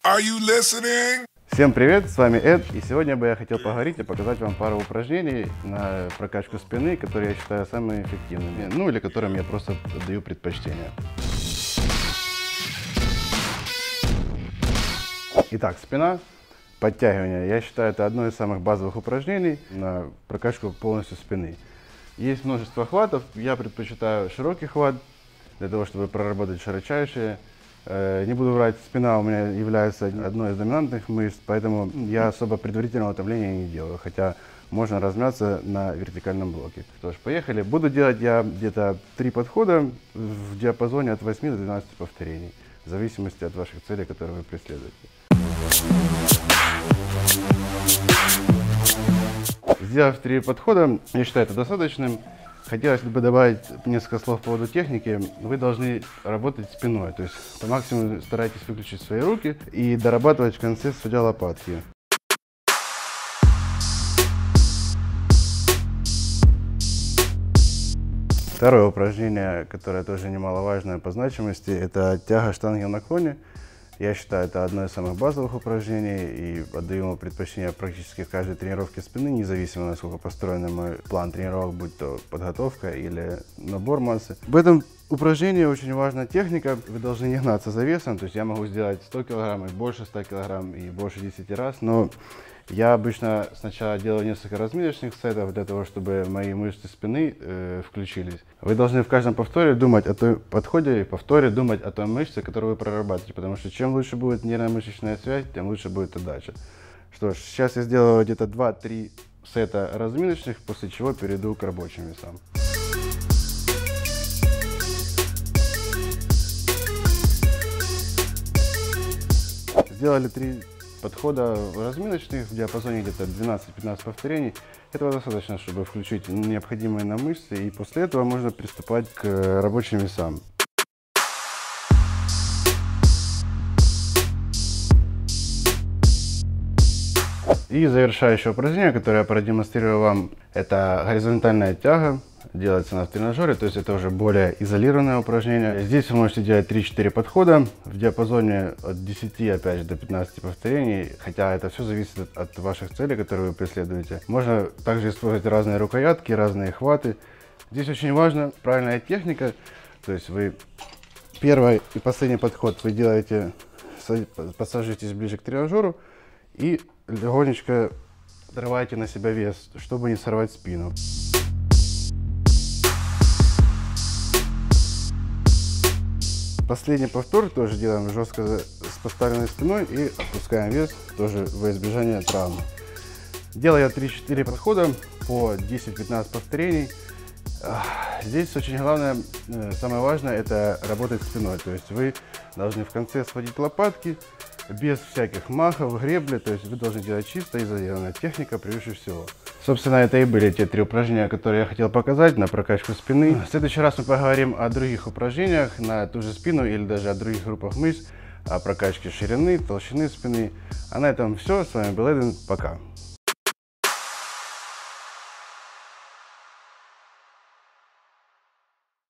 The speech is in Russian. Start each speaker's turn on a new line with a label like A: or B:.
A: Are you listening?
B: Всем привет, с вами Эд, и сегодня бы я хотел поговорить и показать вам пару упражнений на прокачку спины, которые я считаю самыми эффективными, ну или которым я просто даю предпочтение. Итак, спина, подтягивание. Я считаю, это одно из самых базовых упражнений на прокачку полностью спины. Есть множество хватов, я предпочитаю широкий хват, для того, чтобы проработать широчайшие. Не буду врать, спина у меня является одной из доминантных мышц, поэтому я особо предварительного утомления не делаю, хотя можно размяться на вертикальном блоке. Что ж, поехали. Буду делать я где-то 3 подхода в диапазоне от 8 до 12 повторений, в зависимости от ваших целей, которые вы преследуете. Сделав 3 подхода, я считаю это достаточным. Хотелось бы добавить несколько слов по поводу техники. Вы должны работать спиной, то есть по максимуму старайтесь выключить свои руки и дорабатывать в конце, сводя лопатки. Второе упражнение, которое тоже немаловажное по значимости, это тяга штанги в наклоне. Я считаю, это одно из самых базовых упражнений и отдаю ему предпочтение практически в каждой тренировке спины, независимо насколько построен мой план тренировок, будь то подготовка или набор массы. В этом упражнении очень важна техника. Вы должны не гнаться за весом, то есть я могу сделать 100 кг и больше 100 кг и больше 10 раз, но я обычно сначала делаю несколько разминочных сетов для того, чтобы мои мышцы спины включились. Вы должны в каждом повторе думать о той подходе и повторе думать о той мышце, которую вы прорабатываете, потому что чем лучше будет нервно-мышечная связь, тем лучше будет отдача. Что ж, сейчас я сделаю где-то 2-3 сета разминочных, после чего перейду к рабочим весам. Сделали 3 подхода разминочных в диапазоне где-то 12-15 повторений. Этого достаточно, чтобы включить необходимые нам мышцы, и после этого можно приступать к рабочим весам. И завершающее упражнение, которое я продемонстрирую вам, это горизонтальная тяга. Делается она в тренажере, то есть это уже более изолированное упражнение. Здесь вы можете делать 3-4 подхода в диапазоне от 10 опять же, до 15 повторений, хотя это все зависит от ваших целей, которые вы преследуете. Можно также использовать разные рукоятки, разные хваты. Здесь очень важна правильная техника, то есть вы первый и последний подход вы делаете, подсаживаетесь ближе к тренажеру и легонечко отрываете на себя вес, чтобы не сорвать спину. Последний повтор тоже делаем жестко с поставленной спиной и опускаем вес тоже во избежание травмы. Делаю 3-4 подхода по 10-15 повторений. Здесь очень главное, самое важное, это работать спиной. То есть вы должны в конце сводить лопатки без всяких махов, гребли. То есть вы должны делать чисто изолированная техника превыше всего. Собственно, это и были те 3 упражнения, которые я хотел показать на прокачку спины. В следующий раз мы поговорим о других упражнениях на ту же спину или даже о других группах мышц, о прокачке ширины, толщины спины. А на этом все. С вами был Эден. Пока.